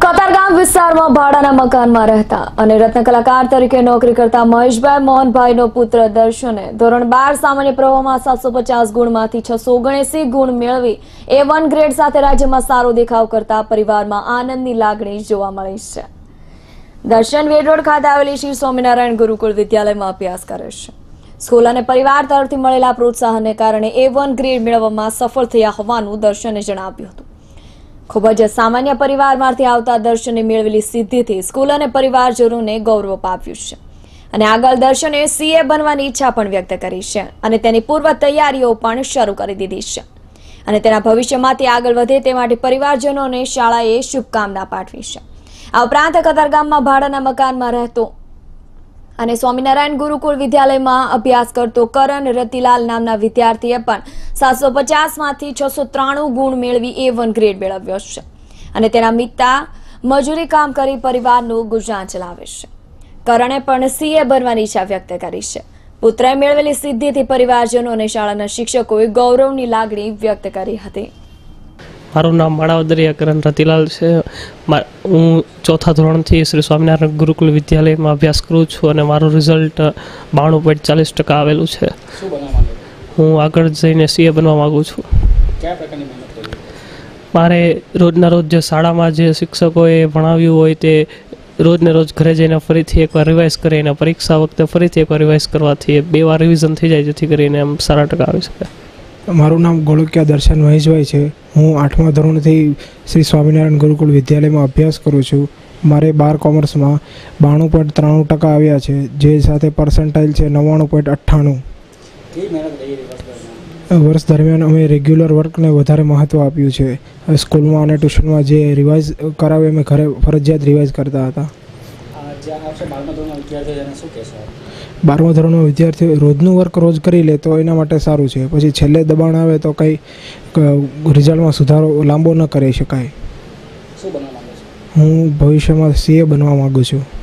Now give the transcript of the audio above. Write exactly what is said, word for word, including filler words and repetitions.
કતારગામ વિસ્તારમાં ભાડાના મકાનમાં રહેતા અને રત્ન કલાકાર તરીકે નોકરી કરતા મહેશભાઈ મોહનભાઈનો પુત્ર દર્શને ધોરણ બાર સામાન્ય પ્રવાહમાં સાતસો પચાસ ગુણમાંથી છસો ઓગણએસી ગુણ મેળવી એ વન ગ્રેડ સાથે રાજ્યમાં સારો દેખાવ કરતા પરિવારમાં આનંદની લાગણી જોવા મળી છે. દર્શન વેડ રોડ ખાતે આવેલી શ્રી સ્વામિનારાયણ ગુરુકુળ વિદ્યાલયમાં અભ્યાસ કરે છે. સ્કૂલ અને પરિવાર તરફથી મળેલા પ્રોત્સાહનને કારણે એ વન ગ્રેડ મેળવવામાં સફળ થયા હોવાનું દર્શને જણાવ્યું હતું. ખૂબ જ સામાન્ય પરિવારમાંથી આવતા દર્શને મેળવેલી સિદ્ધિથી સ્કૂલ અને પરિવારજનોને ગૌરવ પામ્યું છે અને આગળ દર્શને સીએ બનવાની ઈચ્છા પણ વ્યક્ત કરી છે અને તેની પૂર્વ તૈયારીઓ પણ શરૂ કરી દીધી છે અને તેના ભવિષ્યમાંથી આગળ વધે તે માટે પરિવારજનોને શાળાએ શુભકામના પાઠવી છે. આ ઉપરાંત કતારગામમાં ભાડાના મકાનમાં રહેતો અને સ્વામિનારાયણ ગુરુકુળ વિદ્યાલયમાં અભ્યાસ કરતો કરણ રતિલાલ નામના વિદ્યાર્થીએ પણ સાતસો પચાસ માંથી છસો ત્રાણું ગુણ મેળવી એ વન ગ્રેડ મેળવ્યો છે અને તેના પિતા મજૂરી કામ કરી પરિવારનું ગુજરાન ચલાવે છે. કરણે પણ સીએ બનવાની ઈચ્છા વ્યક્ત કરી છે. પુત્રએ મેળવેલી સિદ્ધિથી પરિવારજનો અને શાળાના શિક્ષકોએ ગૌરવની લાગણી વ્યક્ત કરી હતી. મારું નામ માણાવદરિયા કરણ રતિલાલ છે. હું ચોથા ધોરણથી શ્રી સ્વામિનારાયણ ગુરુકુલ વિદ્યાલયમાં અભ્યાસ કરું છું અને મારું રિઝલ્ટ બાણું પોઈન્ટ ચાલીસ ટકા આવેલું છે. હું આગળ જઈને સીએ બનવા માગું છું. મારે રોજના રોજ જે શાળામાં જે શિક્ષકોએ ભણાવ્યું હોય તે રોજને રોજ ઘરે જઈને ફરીથી એકવાર રિવાઇઝ કરીને પરીક્ષા વખતે ફરીથી એકવાર રિવાઇઝ કરવાથી બે વાર રિવિઝન થઈ જાય, જેથી કરીને એમ સારા ટકા આવી શકે. મારું નામ ગોળકિયા દર્શન મહેશભાઈ છે. હું આઠમા ધોરણથી શ્રી સ્વામિનારાયણ ગુરુકુળ વિદ્યાલયમાં અભ્યાસ કરું છું. મારે બાર કોમર્સમાં બાણું પોઈન્ટ ત્રાણું ટકા આવ્યા છે, જે સાથે પર્સન્ટાઇલ છે નવ્વાણું પોઈન્ટ અઠ્ઠાણું. વર્ષ દરમિયાન અમે રેગ્યુલર વર્કને વધારે મહત્ત્વ આપ્યું છે. સ્કૂલમાં અને ટ્યુશનમાં જે રિવાઇઝ કરાવે અમે ઘરે ફરજિયાત રિવાઇઝ કરતા હતા. બારમા ધોરણમાં વિદ્યાર્થીઓ રોજનું વર્ક રોજ કરી લે તો એના માટે સારું છે. પછી છેલ્લે દબાણ આવે તો કંઈ રિઝલ્ટમાં સુધારો લાંબો ન કરી શકાય. હું ભવિષ્યમાં સીએ બનવા માગું છું.